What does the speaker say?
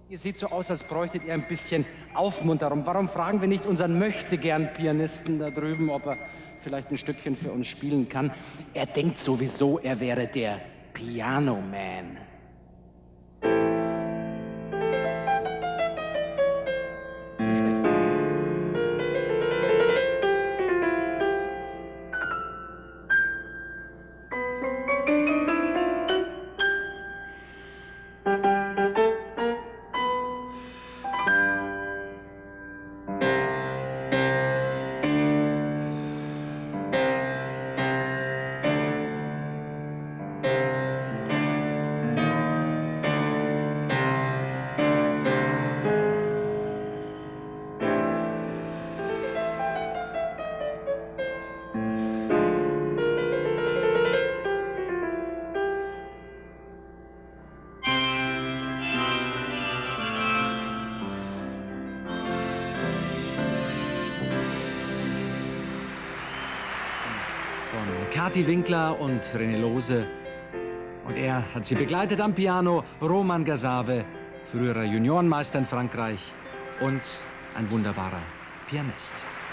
Ihr seht so aus, als bräuchtet ihr ein bisschen Aufmunterung. Warum fragen wir nicht unseren Möchtegern-Pianisten da drüben, ob er vielleicht ein Stückchen für uns spielen kann? Er denkt sowieso, er wäre der Piano-Man. Von Kathi Winkler und René Lose. Und er hat sie begleitet am Piano, Roman Gasave, früherer Juniorenmeister in Frankreich und ein wunderbarer Pianist.